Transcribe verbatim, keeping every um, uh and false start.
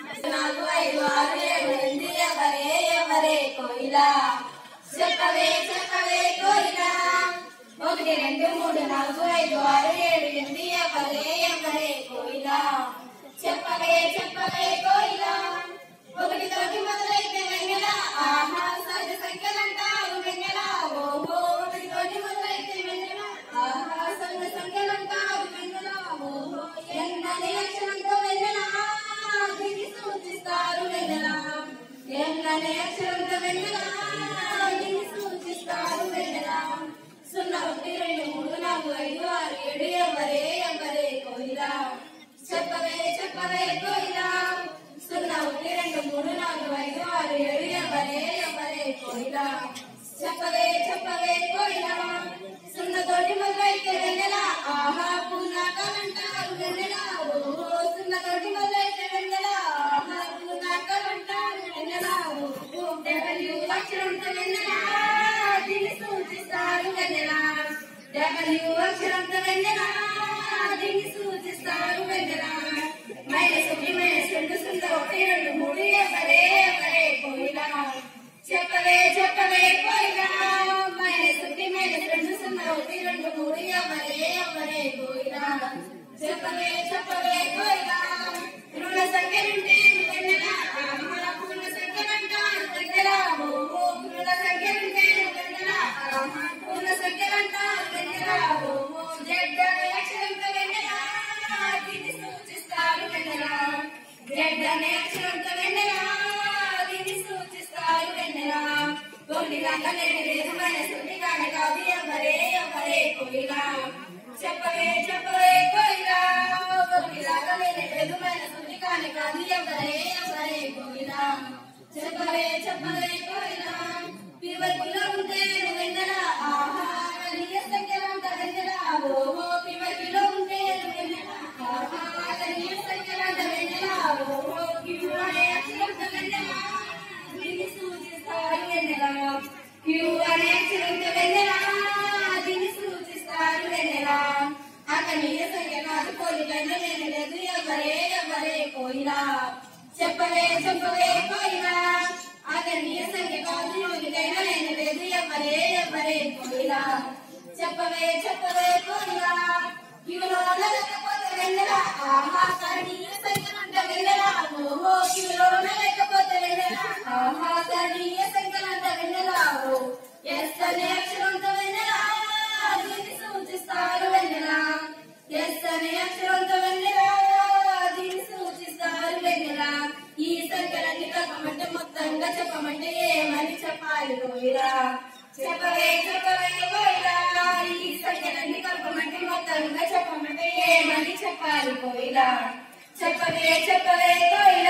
నాలుగు ఐదు ఆరు ఏడు ఎనిమిది ఎవరే ఎవరే కోయిలా చెప్పవే చెప్పవే కోయిలా ఒకటి రెండు మూడు నాలుగు ఐదు ఆరు ఏడు ఎనిమిది ఎవరే ఎవరే కోయిలా చెప్పవే చెప్పవే కోయిలా ఒకటి తోటి మొదలైతే వెన్నెల ఆహా సహజ సంఖ్యలంటారు వెన్నెల ఓహో ఒకటి తోటి మొదలైతే వెన్నెల ఆహా సహజ సంఖ్యలంటారు వెన్నెల ఓహో ఎన్నని అక్షరంతో వెన్నెల దీన్ని సూచిస్తారు వెన్నెల ఎన్నని అక్షరంతో వెన్నెల దీన్ని సూచిస్తారు వెన్నెల సున్నా ఒకటి రెండు మూడు నాలుగు ఐదు ఆరు ఏడు ఎవరే ఎవరే కోయిలా చెప్పవే చెప్పవే కోయిలా సున్నా ఒకటి రెండు మూడు నాలుగు ఐదు ఆరు ఏడు ఎవరే ఎవరే కోయిలా చెప్పవే చెప్పవే కోయిలా సున్నా తోటి మొదలైతే వెన్నెల ఆహా పూర్ణాకాలంటారు వెన్నెల ఓహో సున్నా తోటి మొదలైతే వెన్నెల ఆహా పూర్ణాకాలంటారు వెన్నెల ఓహో డబ్ల్యూ అక్షరంతో వెన్నెల దీన్ని సూచిస్తారు వెన్నెల డబ్ల్యూ అక్షరంతో వెన్నెల దీన్ని సూచిస్తారు వెన్నెల మైనస్ ఒకటి మైనస్ రెండు సున్నా ఒకటి రెండు మూడు ఎవరే ఎవరే కోయిలా చెప్పవే చెప్పవే కోయిలా మైనస్ ఒకటి మైనస్ రెండు సున్నా ఒకటి రెండు మూడు ఎవరే ఎవరే కోయిలా చెప్పవే చెప్పవే కోయిలా రుణ సంఖ్యలుంటే వెన్నెల ఆహా పూర్ణ సంఖ్యలంటారు వెన్నెల ఓహో రుణ సంఖ్యలుంటే వెన్నెల ఆహా పూర్ణ సంఖ్యలంటారు వెన్నెల ఓహో జెడ్ అనే అక్షరంతో వెన్నెల దీన్ని సూచిస్తారు వెన్నెల జెడ్ అనే అక్షరంతో వెన్నెల దీన్ని సూచిస్తారు వెన్నెల ఒకటి దాకా లేని లేదు మైనస్ ఒకటి కానీ కాదు ఎవరే ఎవరే కోయిలా చెప్పవే చెప్పవే కోయిలా ఒకటి దాకా లేని లేదు మైనస్ ఒకటి కానీ కాదు ఎవరే ఎవరే కోయిలా చెప్పవే చెప్పవే కోయిలా పివకిలో ఉంటే వెన్నెల ఆహా కనీయ సంఖ్యలంట వెన్నెల ఓహో పివకిలో ఉంటే వెన్నెల ఆహా కనీయ సంఖ్యలంట వెన్నెల ఓహో క్యూ అనే అక్షరంతో వెన్నెల దీన్ని సూచిస్తారు వెన్నెల క్యూ అనే అక్షరంతో వెన్నెల దీన్ని సూచిస్తారు వెన్నెల ఆ కనీయ సంఖ్య కాదు కోయిలైనా నేను లేదు ఎవరే ఎవరే కోయిలా చెప్పవే చెప్పవే కోయిలా ఆ కనీయ సంఖ్య కాదు యోగికైనా నేను లేదు ఎవరే ఎవరే కోయిలా చెప్పవే చెప్పవే కోయిలా క్యూలోన లేకపోతే వెన్నెల ఆహా కనీయ సంఖ్యలంట వెన్నెల ఓహో క్యూలోన లేకపోతే వెన్నెల ఆహా కనీయ సంఖ్యలంట వెన్నెల ఓ ఎస్ అనే అక్షరంతో వెన్నెల దీన్ని సూచిస్తారు వెన్నెల ఎస్ అనే అక్షరంతో వెన్నెల దీన్ని సూచిస్తారు వెన్నెల ఈ సంఖ్యలన్నీ కలపమంటే మొత్తంగా చెప్పమంటే ఏమని చెప్పాలి కోయిలా చెప్పవే చెప్పవే కోయిలా ఈ సంఖ్యలన్నీ కలపమంటే మొత్తంగా చెప్పమంటే ఏమని చెప్పాలి కోయిలా చెప్పవే చెప్పవే కోయిలా